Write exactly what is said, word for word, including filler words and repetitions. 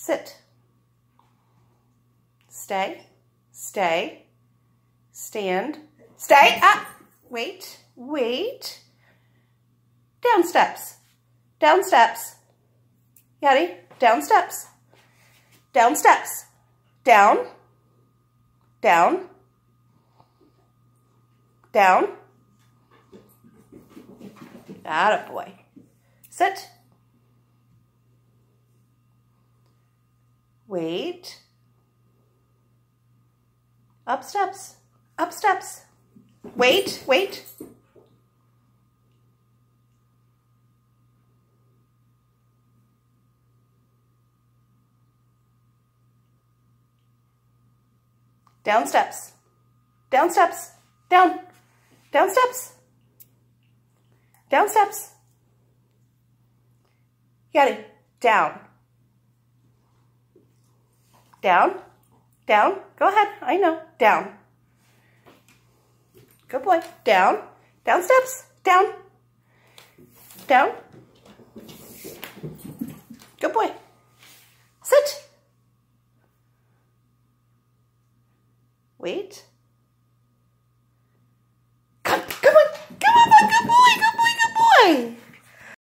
Sit. Stay. Stay. Stand. Stay. Up. Wait. Wait. Down steps. Down steps. Yadi. Down steps. Down steps. Down. Down. Down. Attaboy. Sit. Wait. Up steps. Up steps. Wait, wait. Down steps. Down steps. Down. Down steps. Down steps. Yadi. Down. Down. Down. Go ahead. I know. Down. Good boy. Down. Down steps. Down. Down. Good boy. Sit. Wait.